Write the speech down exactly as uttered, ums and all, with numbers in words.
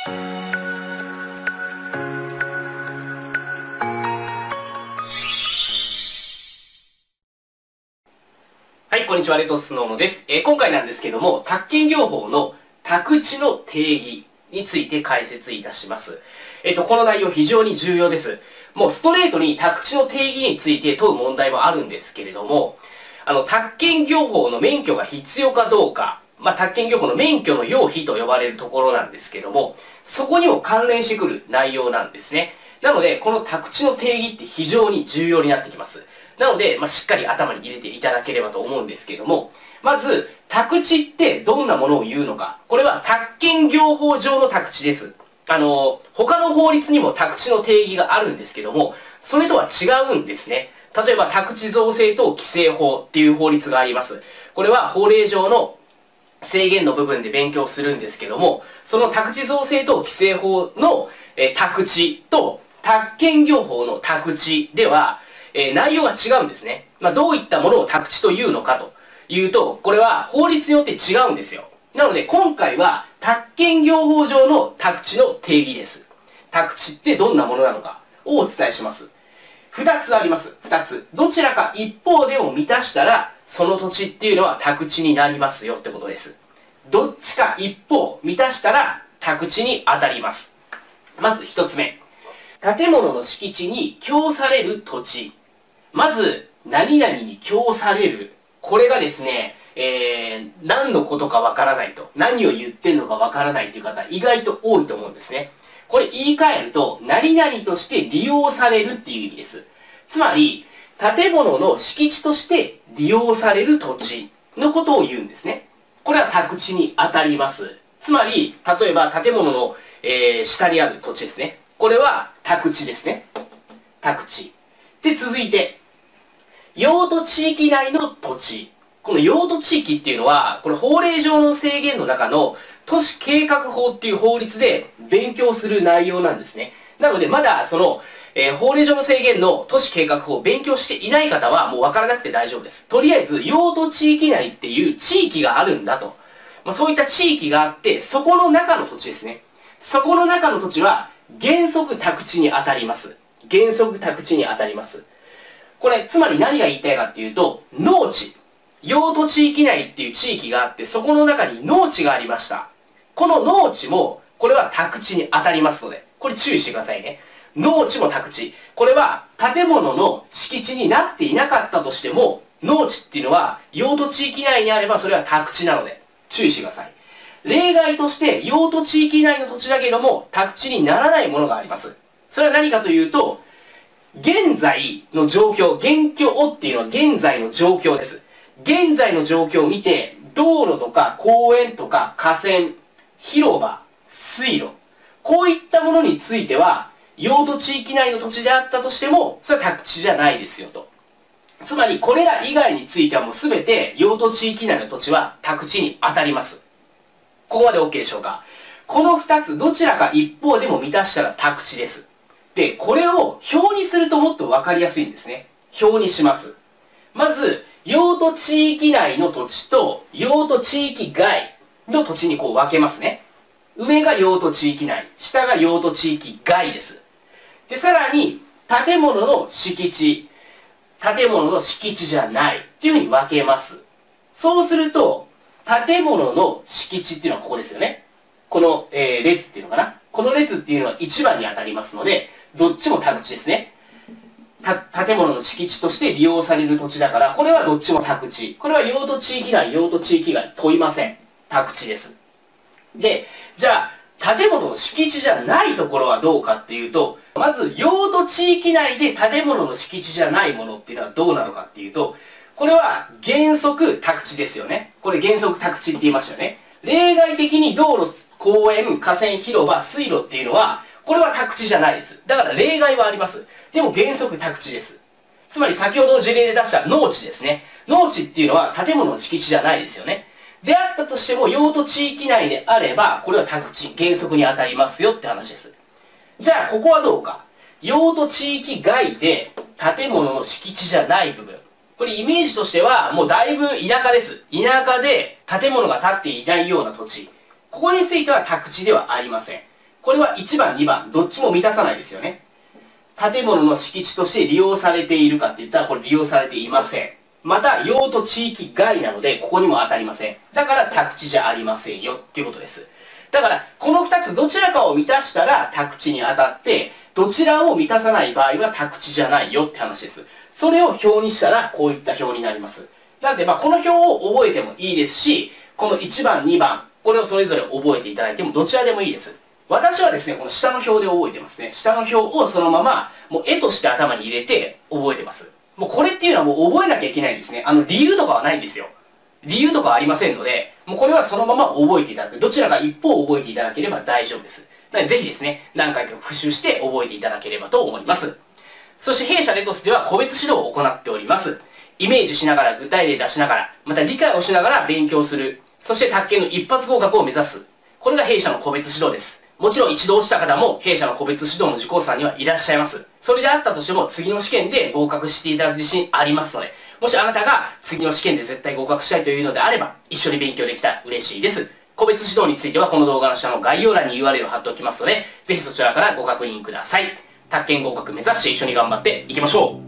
はい、こんにちは、レトスノーノです。えー、今回なんですけども、宅建業法の宅地の定義について解説いたします。えっと、この内容非常に重要です。もうストレートに宅地の定義について問う問題もあるんですけれども、あの、宅建業法の免許が必要かどうか、まあ、宅建業法の免許の要否と呼ばれるところなんですけども、そこにも関連してくる内容なんですね。なので、この宅地の定義って非常に重要になってきます。なので、まあ、しっかり頭に入れていただければと思うんですけども、まず、宅地ってどんなものを言うのか。これは宅建業法上の宅地です。あの、他の法律にも宅地の定義があるんですけども、それとは違うんですね。例えば、宅地造成等規制法っていう法律があります。これは法令上の制限の部分で勉強するんですけども、その宅地造成等規制法の、え宅地と宅建業法の宅地では、えー、内容が違うんですね。まあ、どういったものを宅地というのかというと、これは法律によって違うんですよ。なので今回は宅建業法上の宅地の定義です。宅地ってどんなものなのかをお伝えします。二つあります。二つ。どちらか一方でも満たしたら、その土地っていうのは宅地になりますよってことです。どっちか一方満たしたら宅地に当たります。まず一つ目。建物の敷地に供される土地。まず、何々に供される。これがですね、えー、何のことかわからないと。何を言ってんのかわからないという方、意外と多いと思うんですね。これ言い換えると、何々として利用されるっていう意味です。つまり、建物の敷地として利用される土地のことを言うんですね。これは宅地に当たります。つまり、例えば建物の、えー、下にある土地ですね。これは宅地ですね。宅地。で、続いて、用途地域内の土地。この用途地域っていうのは、これ法令上の制限の中の都市計画法っていう法律で勉強する内容なんですね。なので、まだその、えー、法令上の制限の都市計画法を勉強していない方はもうわからなくて大丈夫です。とりあえず、用途地域内っていう地域があるんだと。まあ、そういった地域があって、そこの中の土地ですね。そこの中の土地は原則宅地に当たります。原則宅地に当たります。これ、つまり何が言いたいかっていうと、農地。用途地域内っていう地域があって、そこの中に農地がありました。この農地も、これは宅地に当たりますので、これ注意してくださいね。農地も宅地。これは建物の敷地になっていなかったとしても、農地っていうのは用途地域内にあればそれは宅地なので、注意してください。例外として用途地域内の土地だけども、宅地にならないものがあります。それは何かというと、現在の状況、現況っていうのは現在の状況です。現在の状況を見て、道路とか公園とか河川、広場、水路、こういったものについては、用途地域内の土地であったとしても、それは宅地じゃないですよと。つまり、これら以外についてはもうすべて用途地域内の土地は宅地に当たります。ここまで OK でしょうか。この二つ、どちらか一方でも満たしたら宅地です。で、これを表にするともっとわかりやすいんですね。表にします。まず、用途地域内の土地と用途地域外の土地にこう分けますね。上が用途地域内、下が用途地域外です。で、さらに、建物の敷地、建物の敷地じゃないっていうふうに分けます。そうすると、建物の敷地っていうのはここですよね。この、えー、列っていうのかな。この列っていうのはいちばんに当たりますので、どっちも宅地ですね。た、建物の敷地として利用される土地だから、これはどっちも宅地。これは用途地域内、用途地域外問いません。宅地です。で、じゃあ、建物の敷地じゃないところはどうかっていうと、まず、用途地域内で建物の敷地じゃないものっていうのはどうなのかっていうと、これは原則宅地ですよね。これ原則宅地って言いましたよね。例外的に道路、公園、河川、広場、水路っていうのは、これは宅地じゃないです。だから例外はあります。でも原則宅地です。つまり先ほどの事例で出した農地ですね。農地っていうのは建物の敷地じゃないですよね。であったとしても用途地域内であれば、これは宅地、原則に当たりますよって話です。じゃあ、ここはどうか。用途地域外で建物の敷地じゃない部分。これイメージとしては、もうだいぶ田舎です。田舎で建物が建っていないような土地。ここについては宅地ではありません。 これはいちばん、にばん、どっちも満たさないですよね。建物の敷地として利用されているかって言ったら、これ利用されていません。また、用途地域外なので、ここにも当たりません。だから、宅地じゃありませんよっていうことです。だから、このふたつどちらかを満たしたら宅地に当たって、どちらを満たさない場合は宅地じゃないよって話です。それを表にしたら、こういった表になります。なので、まあ、この表を覚えてもいいですし、このいちばん、にばん、これをそれぞれ覚えていただいても、どちらでもいいです。私はですね、この下の表で覚えてますね。下の表をそのまま、もう絵として頭に入れて覚えてます。もうこれっていうのはもう覚えなきゃいけないんですね。あの、理由とかはないんですよ。理由とかはありませんので、もうこれはそのまま覚えていただく。どちらか一方覚えていただければ大丈夫です。なのでぜひですね、何回か復習して覚えていただければと思います。そして弊社レトスでは個別指導を行っております。イメージしながら具体例出しながら、また理解をしながら勉強する。そして宅建の一発合格を目指す。これが弊社の個別指導です。もちろん一度落ちた方も弊社の個別指導の受講者さんにはいらっしゃいます。それであったとしても次の試験で合格していただく自信ありますので、もしあなたが次の試験で絶対合格したいというのであれば、一緒に勉強できたら嬉しいです。個別指導についてはこの動画の下の概要欄に ユーアールエル を貼っておきますので、ぜひそちらからご確認ください。宅建合格目指して一緒に頑張っていきましょう。